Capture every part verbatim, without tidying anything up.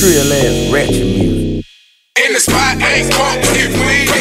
Trill ass Ratchet music. In the spot, ain't pump if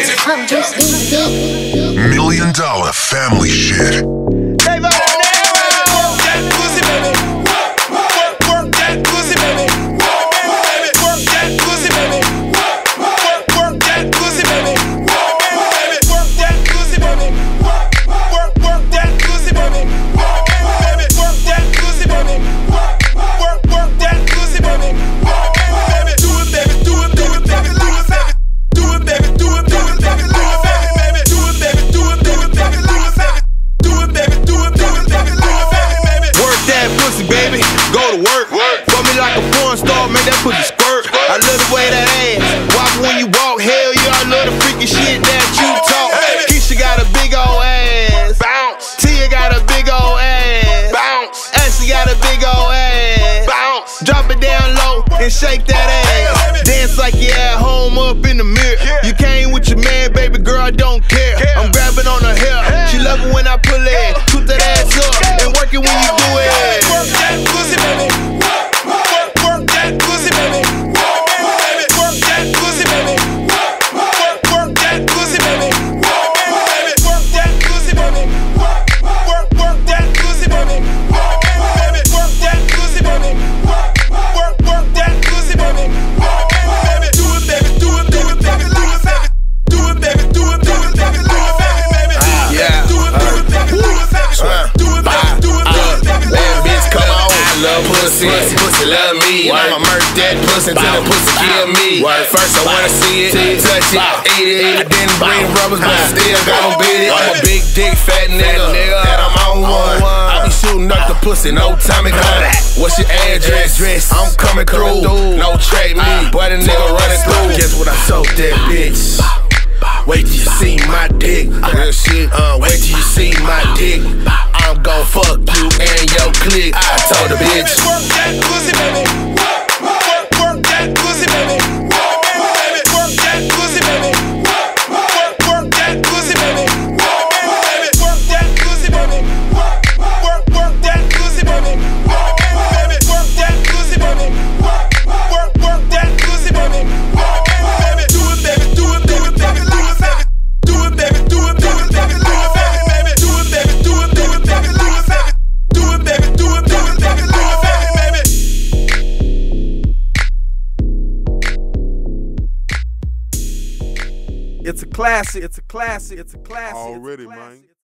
we Million dollar family shit. Davon Deniro. Work that pussy, baby. Work, work, work that pussy, baby. Work, baby, work that pussy, baby. Work, work, work that pussy, baby. Work, baby, work that pussy, baby. Work, work, work that pussy, baby. Work, baby, work that pussy, baby. Work, work, work that pussy, baby. Work, baby, do it, baby, do it, do it, baby, do it, baby. Do it, baby, do it, do it, baby, do it, baby, do it, baby, do it, do it, baby, do it, baby. Do it, baby, do it, do it, baby, do it, baby. Work that pussy, baby. Go to work. Fuck me like a porn star, make that pussy squirt. I love the way that ass walk when you walk. Hell yeah, I love the freaky shit that you talk. Keisha got a big old ass. Bounce. Tia got a big old ass. Bounce. Ashley got a big old ass. Bounce. Drop it down low and shake that ass. Dance like you at home up in the mirror. You came with your man, baby girl, I don't care. I'm grabbing on her hair. She love it when I pull it. Put that ass up and work it when you do it. Work that pussy, baby. Work, work, work that pussy, baby. Work, baby, work that pussy, baby. Work, work, work that pussy, baby. Work, baby, work that pussy, baby. Work, work, work that pussy, baby. Work, baby, work that pussy, baby. Work, work, work that pussy, baby. Work, baby, do it, baby, do it, do it, baby, do it, baby. Do it, baby, do it, do it, baby, do it, baby, baby. Yeah. Do it, do it, baby, do it, baby. Do it, baby, do it, baby, baby. Bad bitch, come on. I love pussy, pussy, pussy love me. And I'ma murk that pussy until the pussy kill me. First I wanna see it, touch it, eat it. I didn't bring rubbers, but I still gon' beat it. I'm a big dick fat nigga, and I'm on one. I be shooting up the pussy, no Tommy gun. What's your address? I'm coming through, no track me, but a nigga running through. Guess what I sold that bitch? Wait till you see my dick. Real shit, uh, wait till you see my dick. I'm gon' fuck you and your clique. I told the bitch. Work that pussy, baby. Work, work, work that pussy, baby. Work, baby, work that pussy, baby. Work, work, work that pussy, baby. Work, baby, work that pussy, baby. Work, work, work that pussy, baby. Work, baby, work that pussy, baby. Work, work, work that pussy, baby. Work, baby, do it, baby, do it, do it, baby, do it, baby. Do it, baby, do it, do it, baby, do it, baby. Do it, baby, do it, do it, baby, do it, baby. Do it, baby, do it, do it, baby, do it, baby. It's a classic. It's a classic. It's a classic. Already, man.